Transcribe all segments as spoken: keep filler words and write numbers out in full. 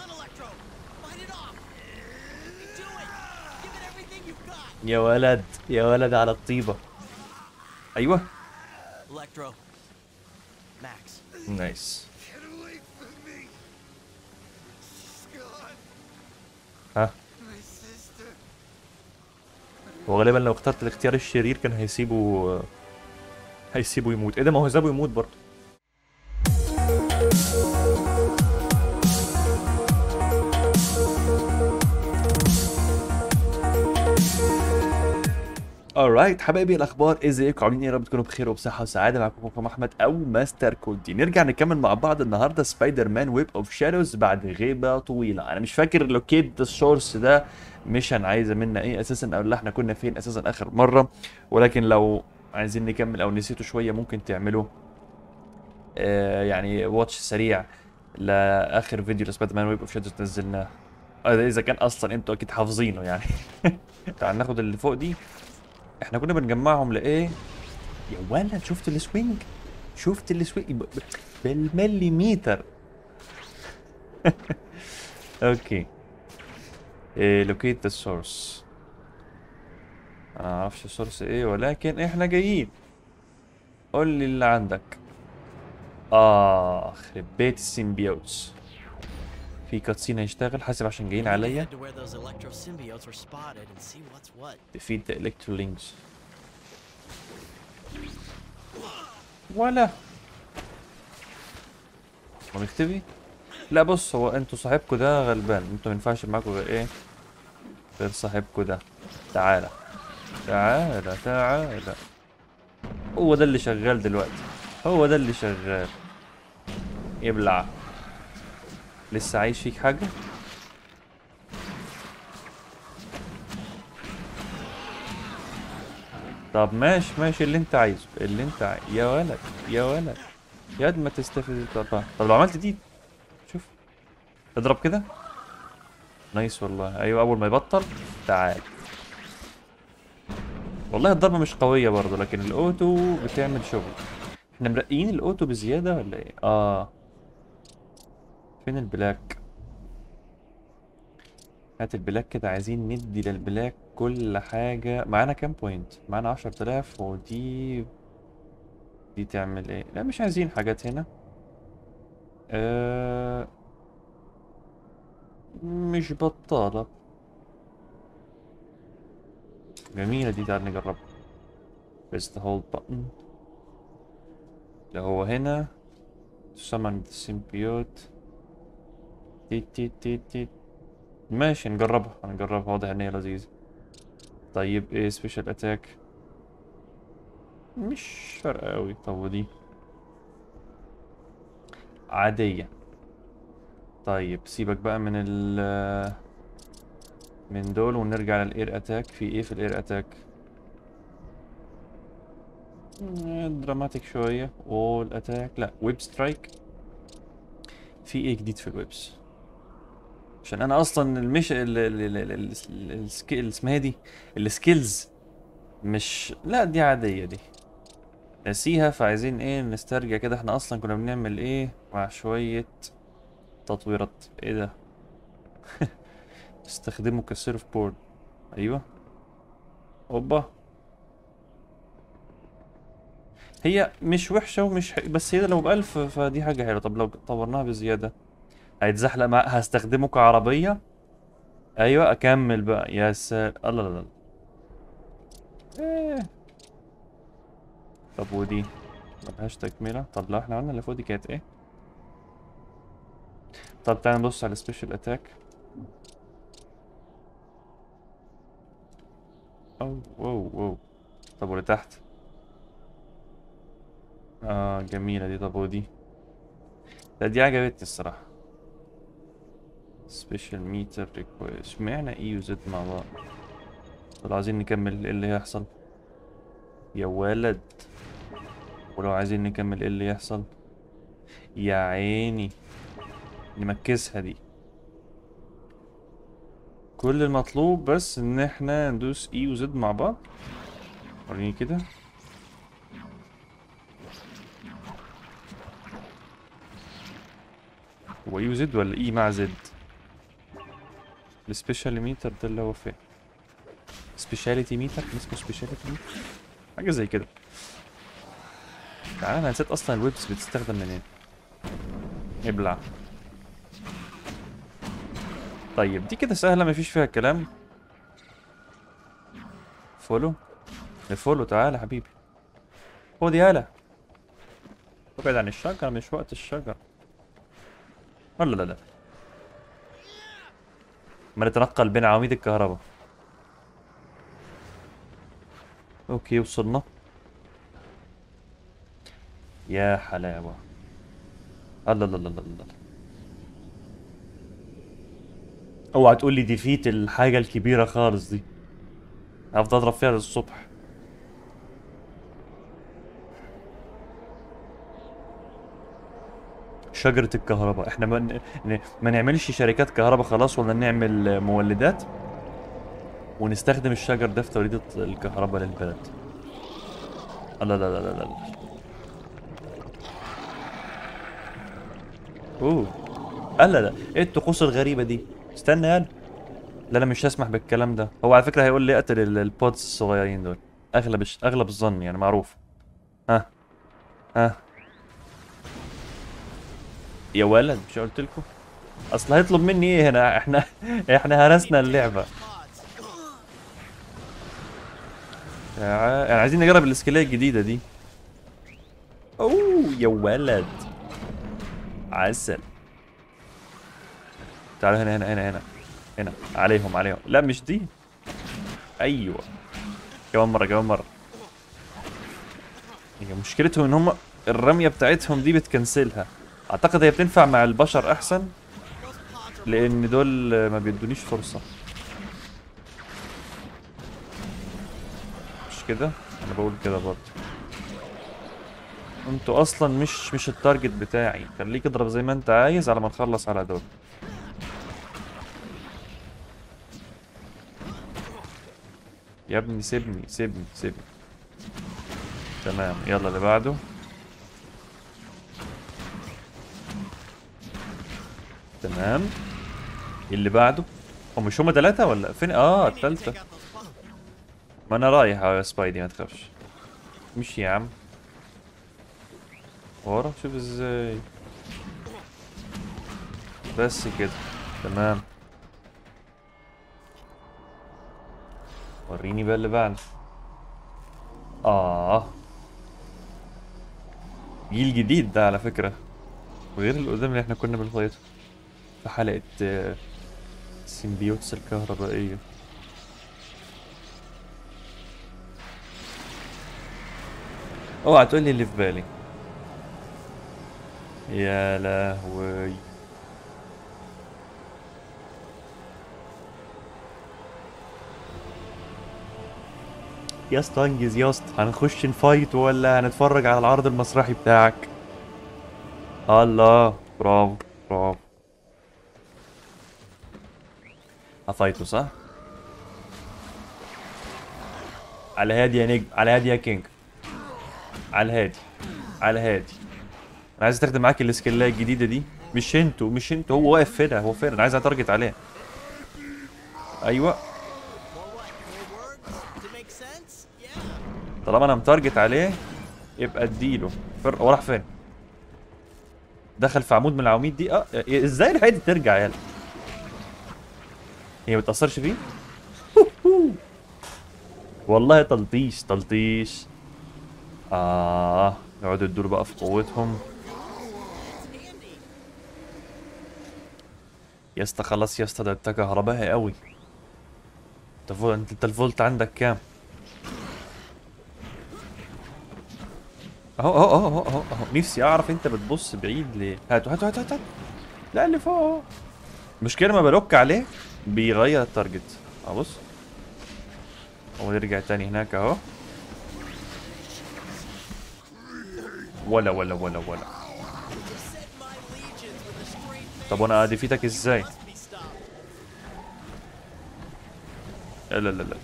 يا ولد يا ولد على الطيبة. ايوه نايس. ها وغالبا لو اخترت الاختيار الشرير كان هيسيبه هيسيبه يموت. ايه ده؟ ما هو سابه يموت برضه. alright حبايبي، الاخبار ازيكم؟ عاملين ايه؟ يا رب تكونوا بخير وبصحه وسعاده. معاكم اخوكم احمد او ماستر كودي. نرجع نكمل مع بعض النهارده سبايدر مان ويب اوف شادوز بعد غيبه طويله. انا مش فاكر لوكيت السورس ده ميشن عايزه منا ايه اساسا، او اللي احنا كنا فين اساسا اخر مره، ولكن لو عايزين نكمل او نسيته شويه ممكن تعملوا آه يعني واتش سريع لاخر فيديو لسبايدر مان ويب اوف شادوز نزلناه. آه اذا كان اصلا انتوا اكيد حافظينه يعني. تعال ناخد اللي فوق دي. احنا كنا بنجمعهم لايه؟ يا ولد شفت السوينج؟ شفت السوينج ب- ب- بالمليمتر. اوكي. إيه لوكيت ذا سورس. انا ما اعرفش السورس ايه، ولكن احنا جايين. قول لي اللي عندك. اه خرب بيت السيمبيوتس. في كاتسين هيشتغل، حاسب عشان جايين عليا. defeat the electrolings. ولا هو مختفي؟ لا بص، هو انتوا صاحبكوا ده غلبان، انتوا ما ينفعش معاكوا غير ايه؟ غير صاحبكوا ده. تعالى تعالى تعالى. هو ده اللي شغال دلوقتي، هو ده اللي شغال. يبلع. لسه عايش فيك حاجة؟ طب ماشي ماشي، اللي انت عايزه اللي انت عايزه يا ولد يا ولد. ياد ما تستفيد. طب طب لو عملت دي شوف، اضرب كده. نايس والله. ايوه اول ما يبطل تعال. والله الضربة مش قوية برضه، لكن الاوتو بتعمل شغل. احنا مرقيين الاوتو بزيادة ولا ايه؟ اه فين البلاك؟ هات البلاك كده، عايزين ندي للبلاك كل حاجة. معانا كام بوينت؟ معانا عشرة آلاف. ودي دي تعمل ايه؟ لا مش عايزين حاجات هنا. آه مش بطالة. جميلة دي، تعال نجربها. press the hold button. اللي هو هنا summon the symbiote. تيت تيت تيت تيت. ماشي نجربها نجربها، واضح ان هي لذيذة. طيب ايه سبيشال اتاك؟ مش فارقة اوي. طب ودي عادية. طيب سيبك بقى من ال من دول ونرجع للاير اتاك. في ايه في الاير اتاك؟ دراماتيك شوية. وول اتاك، لا ويب سترايك. في ايه جديد في الويبس؟ عشان انا اصلا المش ال ال ال ال ال السكيل اسمها دي السكيلز مش، لا دي عادية دي نسيها. فعايزين ايه نسترجع كده، احنا اصلا كنا بنعمل ايه مع شوية تطويرات. ايه ده؟ استخدمه كسيرف بورد. ايوه. اوبا. هي مش وحشة ومش ح... بس هي لو بألف فدي حاجة حلوة. طب لو طورناها بزيادة هيتزحلق مع، هستخدمه كعربية. ايوه اكمل بقى. يا سلام الله لا لا. ايه. طب ودي ملهاش تكملة. طب لو احنا عملنا اللي فوق دي كانت ايه؟ طب تعالى نبص على السبيشال اتاك. او واو واو. طب واللي تحت؟ اه جميلة دي. طب ودي؟ لا دي عجبتني الصراحة. سبيشال ميتر ريكويست. اشمعنى اي وزد مع بعض؟ طب عايزين نكمل ايه اللي هيحصل؟ يا ولد. ولو عايزين نكمل ايه اللي يحصل؟ يا عيني. نمكسها دي. كل المطلوب بس ان احنا ندوس اي وزد مع بعض. وريني كده. هو اي وزد ولا اي مع زد؟ السبيشال ميتر ده اللي هو فين؟ سبيشاليتي ميتر، كان اسمه سبيشاليتي ميتر حاجه زي كده. تعالى انا نسيت اصلا الويبس بتستخدم منين. ابلع. طيب دي كده سهله مفيش فيها كلام. فولو. فولو تعالى حبيبي. خد يالا. ابعد عن الشجر، مش وقت الشجر. ولا لا لا. ما نتنقل بين عواميد الكهرباء. اوكي وصلنا. يا حلاوة. الله الله الله الله الله. اوعى تقول لي دي فيت الحاجة الكبيرة خالص دي. هفضل اضرب فيها للصبح. شجرة الكهرباء، احنا ما, ن... ن- ما نعملش شركات كهرباء خلاص، ولا نعمل مولدات ونستخدم الشجر ده في توليد الكهرباء للبلد. الله لا لا لا لا لا. اوه. لا لا، ايه الطقوس الغريبة دي؟ استنى يالا. لا لا مش هسمح بالكلام ده. هو على فكرة هيقول لي اقتل ال- البودز الصغيرين دول. اغلب الش... اغلب الظن يعني معروف. ها. ها. يا ولد مش قلت لكم؟ اصل هيطلب مني ايه هنا؟ احنا احنا هرسنا اللعبة. يعني عايزين نجرب الاسكيلية الجديدة دي. اوه يا ولد. عسل. تعالوا هنا هنا هنا هنا. هنا عليهم عليهم. لا مش دي. ايوه. كمان مرة كمان مرة. هي مشكلتهم ان هم الرمية بتاعتهم دي بتكنسلها. اعتقد هي بتنفع مع البشر احسن، لان دول ما بيدونيش فرصة. مش كده؟ انا بقول كده برضه. انتوا اصلا مش مش التارجت بتاعي. خليك اضرب زي ما انت عايز على ما نخلص على دول. يا ابني سيبني سيبني سيبني. تمام يلا اللي بعده. تمام. اللي بعده. هم مش هما ثلاثة ولا فين؟ اه الثالثة. ما انا رايح يا سبايدي ما تخافش. مش يا عم. ورا شوف ازاي. بس كده. تمام. وريني بقى اللي بعده. اه. جيل جديد ده على فكرة. وغير القدام اللي احنا كنا بنفايته في حلقة آه، السيمبيوتس الكهربائية. اوعى تقول لي اللي في بالي. يا لهوي. يا اسطى انجز يا اسطى، هنخش نفايت ولا هنتفرج على العرض المسرحي بتاعك؟ الله برافو. برافو. هفايته صح؟ على هادي يا نجم، على هادي يا كينج. على هادي. على هادي. انا عايز استخدم معاك السكيلايه الجديده دي. مش انتوا مش انتوا، هو واقف فين؟ هو فين؟ انا عايز اتارجت عليه. ايوه. طالما انا متارجت عليه يبقى اديله. فرق. هو راح فين؟ دخل في عمود من العواميد دي. اه ازاي الحاجه دي ترجع يالا؟ هي ما بتاثرش فيه؟ والله تلطيش تلطيش. اه يقعدوا يدوا بقى في قوتهم. يا اسطى خلاص يا اسطى، ده انت كهربائي قوي. انت فول... انت انت الفولت عندك كام؟ اهو اهو اهو اهو اهو. نفسي اعرف انت بتبص بعيد ليه؟ هاتوا هاتوا هاتوا هاتوا. لا اللي فوق اهو. المشكلة ما بلوك عليه بيغير التارجت. اهو بص. هو يرجع تاني هناك اهو. ولا ولا ولا ولا. طب وانا اديفيتك ازاي؟ لا لا لا لا.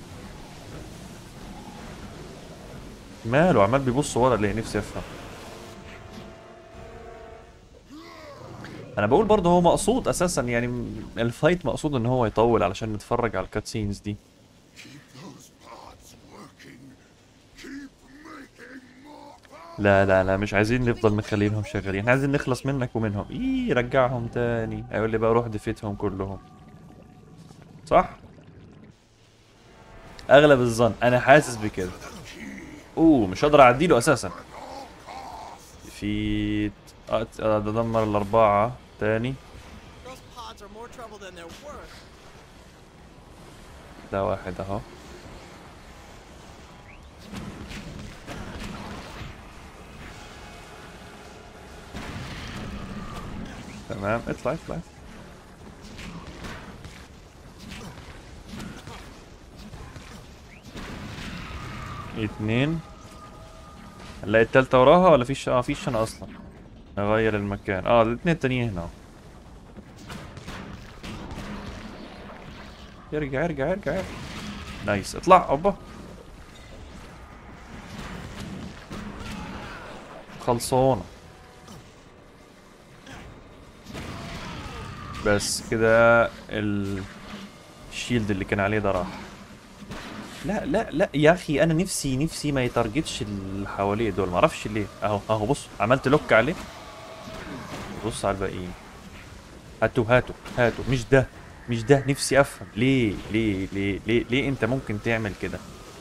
ماله عمال بيبص ورا ليه؟ نفسي افهم. انا بقول برضه هو مقصود اساسا يعني م- الفايت مقصود ان هو يطول علشان نتفرج على الكات سينز دي. Keep those parts working. Keep making more لا لا power. لا مش عايزين Keeping نفضل away مخلينهم from all the شغالين، احنا Ghost عايزين نخلص Fighting. منك ومنهم. ايه رجعهم تاني هيقول لي بقى روح دفيتهم كلهم. صح. اغلب الظن انا حاسس بكده. اوه مش هقدر اعديله اساسا. في اه آه، ده دمر الاربعه تاني. Those pods are more trouble than they're worth. ده واحد اهو. تمام اطلع اطلع. اتنين. نلاقي التالتة وراها ولا فيش؟ اه فيش انا اصلا. نغير المكان. اه الاتنين التانيين هنا. يرجع يرجع يرجع يرجع. نايس اطلع اوبا. خلصانة. بس كده ال- الشيلد اللي كان عليه ده راح. لا لا لا يا اخي انا نفسي نفسي ما يتارجتش اللي حواليه دول، ما اعرفش ليه. اهو اهو بص عملت لوك عليه. بص على الباقيين. هاتوا هاتوا هاتوا مش ده. مش ده نفسي افهم ليه ليه ليه ليه ليه انت ممكن تعمل كده.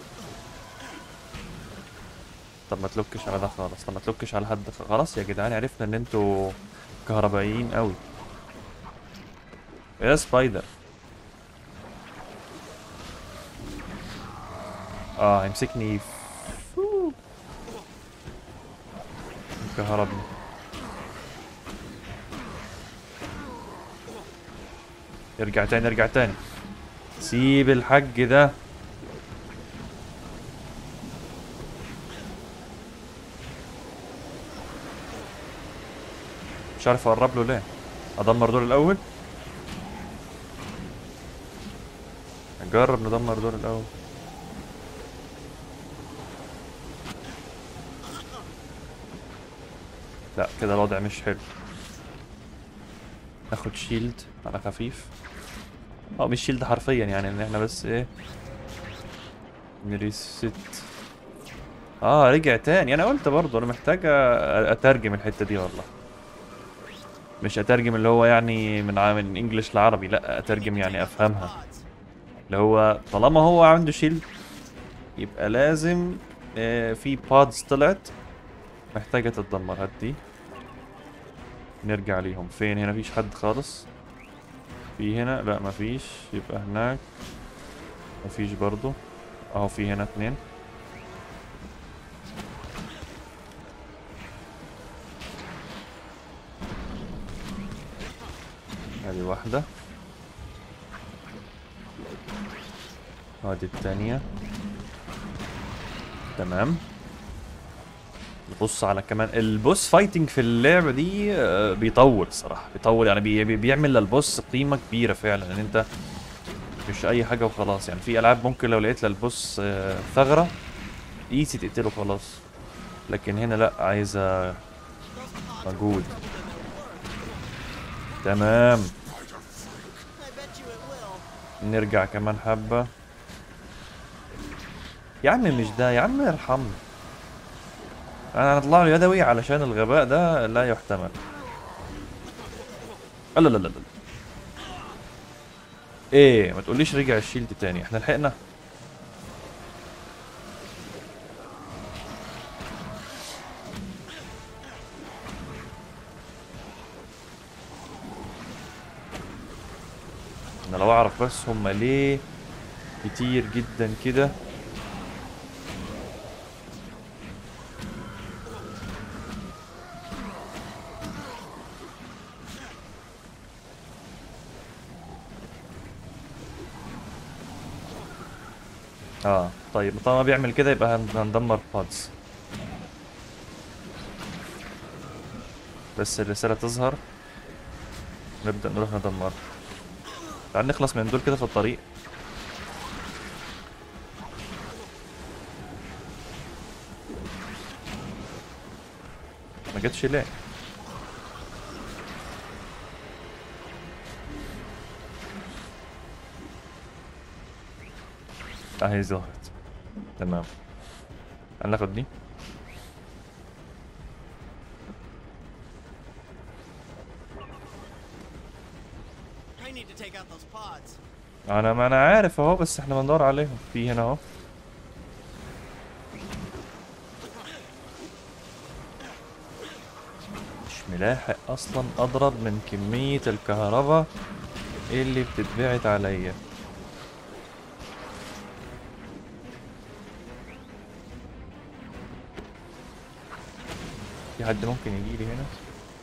طب ما تلوكش على ده خالص، طب ما تلوكش على حد خ- خلاص يا جدعان عرفنا ان انتوا كهربائيين قوي. يا سبايدر. اه هيمسكني. فو. كهربني. ارجع تاني ارجع تاني. سيب الحج ده. مش عارف اقرب له ليه. ادمر دول الاول. نجرب ندمر دول الاول. لا كده الوضع مش حلو. ناخد شيلد على خفيف. اه مش شيلد حرفيا يعني ان احنا بس ايه نريست. اه رجع تاني. انا قلت برضه انا محتاج أ- اترجم الحتة دي والله. مش اترجم اللي هو يعني من ع- من انجلش لعربي، لا اترجم يعني Plenty of those افهمها. pods. اللي هو طالما هو عنده شيلد يبقى لازم آه في بادز طلعت محتاجة تتدمر. هات دي. نرجع ليهم فين؟ هنا مفيش حد خالص. في هنا لا مفيش. يبقى هناك مفيش برضو. اهو في هنا اتنين. ادي واحدة. وادي التانية. تمام. نبص على كمان البوس فايتنج في اللعبة دي آه، بيطول الصراحة بيطول يعني بي بي- بيعمل للبوس قيمة كبيرة فعلا ان انت مش اي حاجة وخلاص. يعني في العاب ممكن لو لقيت للبوس آه، ثغرة ايزي تقتله خلاص، لكن هنا لا عايزة Those pods are more مجهود. trouble than they're worth. تمام. I bet you it will. نرجع كمان حبة. يا عم مش ده يا عم ارحمني. انا هطلع له يدوي علشان الغباء ده لا يحتمل. لا لا لا لا. ايه ما تقوليش رجع الشيلد تاني. احنا لحقنا. انا لو اعرف بس هم ليه كتير جدا كده. اه طيب طالما بيعمل كده يبقى هن- هندمر بادز. بس الرسالة تظهر نبدأ نروح ندمر. تعال نخلص من دول كده في الطريق. ما جتش ليه؟ اهي ظهرت. تمام، هناخد دي. I need to take out those pods. انا ما انا عارف اهو، بس احنا بندور عليهم في هنا اهو. مش ملاحق اصلا اضرب من كمية الكهرباء اللي بتتبعت عليا. في حد ممكن يجي لي هنا؟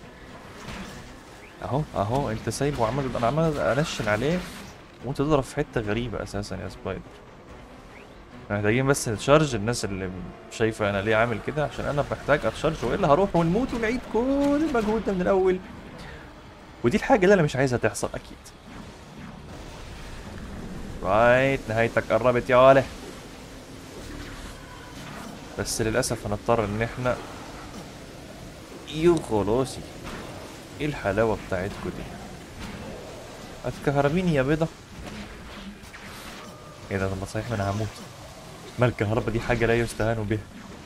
اهو اهو انت سايبه وعمال، انا عمال انشن عليه وانت تضرب في حتة غريبة اساسا يا سبايدر. محتاجين بس نتشارج، الناس اللي شايفة انا ليه عامل كده عشان انا محتاج اتشارج، والا هروح ونموت ونعيد كل المجهود ده من الاول، ودي الحاجة اللي انا مش عايزها تحصل اكيد. رايت، نهايتك قربت يا وله. بس للاسف هنضطر ان احنا يو خلاصي. ايه الحلاوة بتاعتكوا دي؟ هتكهربيني يا بيضة. ايه ده؟ طب صحيح ما انا هموت. ما الكهرباء دي حاجة لا يستهان بها.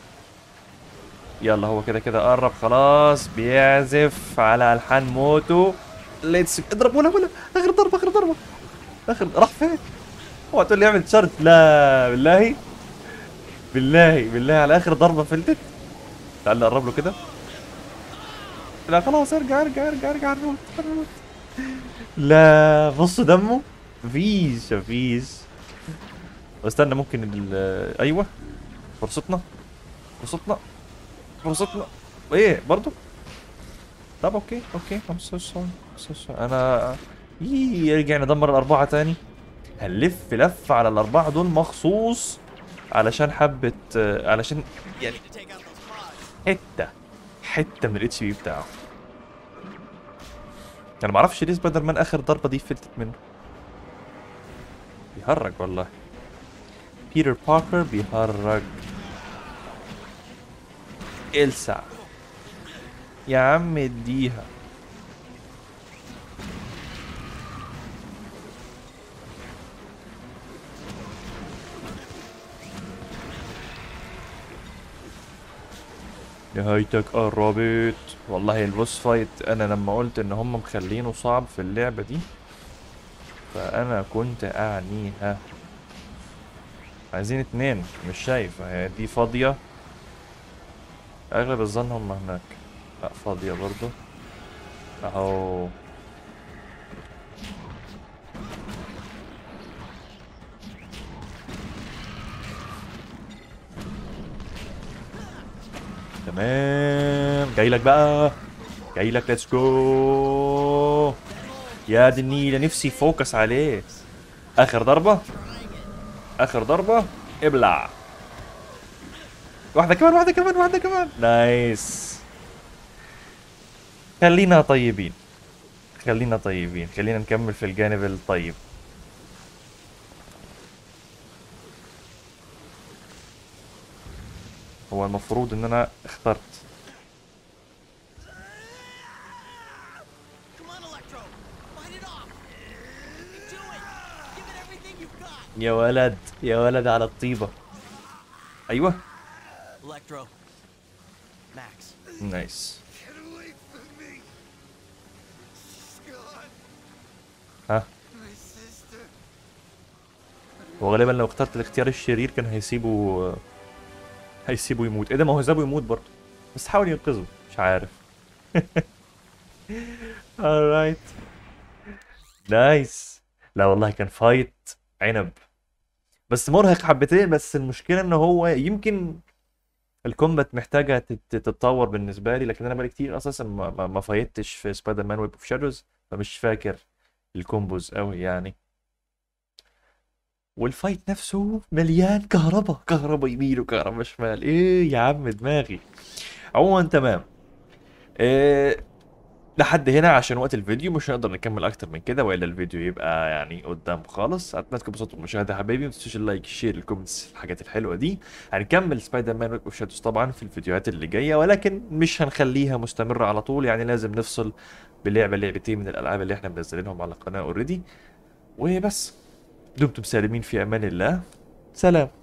يلا هو كده كده قرب خلاص، بيعزف على الحان موتو. ليتس اضرب. ولا ولا اخر ضربة، اخر ضربة، اخر راح فين؟ هو تقول لي اعمل شرط؟ لا بالله بالله بالله على اخر ضربة فلتت. تعال نقرب له كده. لا خلاص، ارجع ارجع ارجع ارجع نموت نموت. لا بصوا دمه. مفيش مفيش. استنى ممكن ال ايوه فرصتنا فرصتنا فرصتنا. ايه برضو؟ طب اوكي اوكي I'm so sorry so sorry. انا يي يرجع ندمر الاربعه تاني. هنلف لفه على الاربعه دول مخصوص علشان حبه، علشان I يعني need to take out those pods. حته حته من الاتش بي بتاعه. انا ما اعرفش ليه سبايدر مان اخر ضربه دي فلتت منه. بيهرج والله. بيتر باركر بيهرج. السع يا عم اديها. نهايتك قربت والله. البوس فايت انا لما قلت ان هم مخلينه صعب في اللعبة دي فانا كنت اعنيها. عايزين اتنين، مش شايف هي دي فاضية. اغلب الظن هم هناك. لا فاضية برضو اهو. تمام جاي لك بقى، جاي لك. ليتس جو يا دي النيلة، نفسي فوكس عليه. اخر ضربة، اخر ضربة، ابلع. واحدة كمان واحدة كمان واحدة كمان. نايس. خلينا طيبين خلينا طيبين خلينا نكمل في الجانب الطيب. هو المفروض ان انا اخترت. Come on, Electro. Fight it off. Do it. Give it everything you've got. يا ولد يا ولد على الطيبة. ايوه Electro. Max. نايس. Get away from me! Scott, ها my sister. هو غالبا لو اخترت الاختيار الشرير كان هيسيبه هيسيبه يموت. ايه ده؟ ما هو سابه يموت برضه، بس حاول ينقذه. مش عارف. alright نايس. لا والله كان فايت عنب، بس مرهق حبتين. بس المشكلة ان هو يمكن الكومبات محتاجة تت- تتطور بالنسبة لي، لكن انا بقالي كتير اساسا ما, ما, ما فايتش في سبايدر مان ويب اوف شادوز، فمش فاكر الكومبوز قوي يعني. والفايت نفسه مليان كهرباء، كهرباء يمين وكهرباء شمال. ايه يا عم دماغي. عموما تمام. إيه لحد هنا عشان وقت الفيديو مش هنقدر نكمل اكتر من كده، والا الفيديو يبقى يعني قدام خالص. اتمنى تكونوا انبسطتوا بالمشاهده يا حبايبي. ما تنسوش اللايك الشير الكومنتس الحاجات الحلوه دي. هنكمل سبايدر مان ويب اوف شادوز طبعا في الفيديوهات اللي جايه، ولكن مش هنخليها مستمره على طول يعني. لازم نفصل بلعبه لعبتين من الالعاب اللي احنا منزلينهم على القناه اوريدي. وبس، دمتم سالمين في امان الله، سلام.